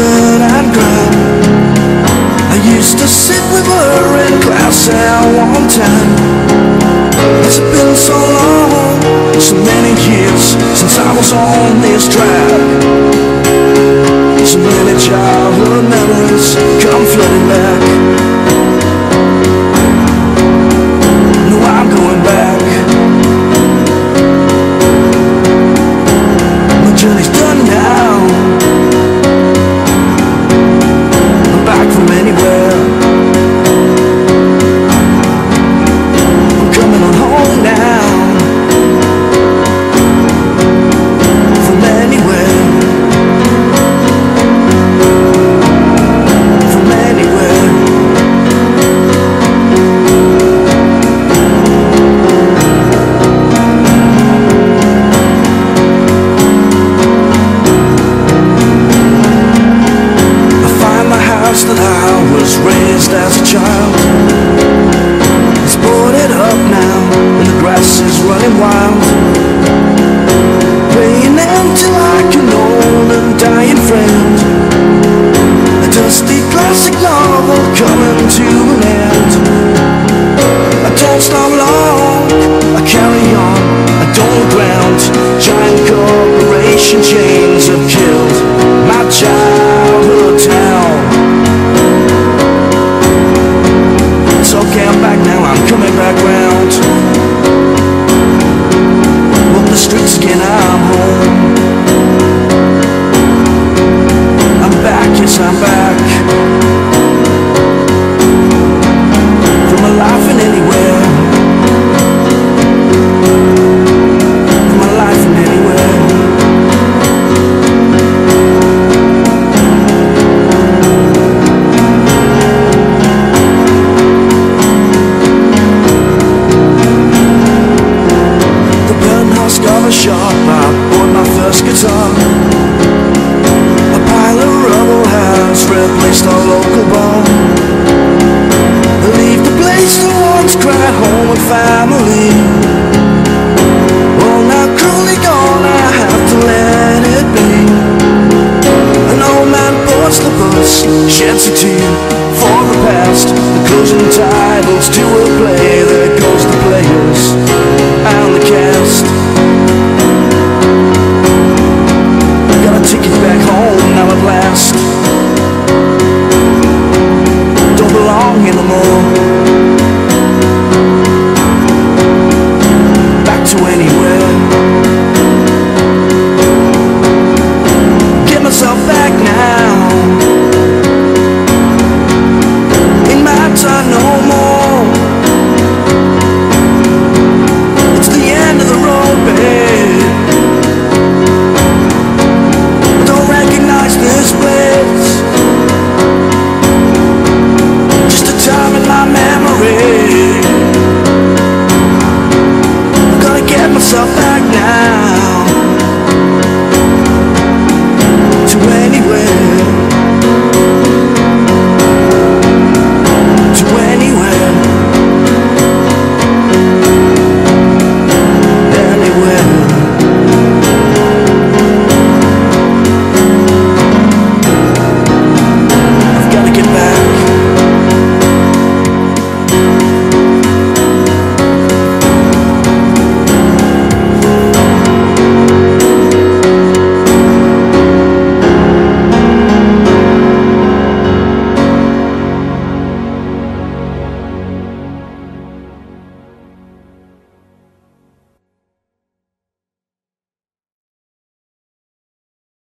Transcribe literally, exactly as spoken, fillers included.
turn and grind. I used to sit with her in class at one time. It's been so long, so many years since I was on this track. So many childhood memories come flooding back. No, I'm going back. My journey's done now. I'm back from anywhere. I'm coming on home now. From anywhere. From anywhere. That I was raised as a child. It's boarded up now, and the grass is running wild. Praying until I can own a dying friend. A dusty classic novel coming to an end. I don't stop long, I carry on, I don't ground. Giant corporation chains have killed my childhood town. It's okay, I'm back now, I'm coming back round. Walk the streets again, I'm home. I'm back, yes I'm back. From a life in anywhere. From a life in anywhere. Shop, I bought my first guitar. A pile of rubble has replaced our local bar. Leave the place that once cried home and family. All now cruelly gone, I have to let it be. An old man boards the bus, sheds a tear for the past. The closing titles to a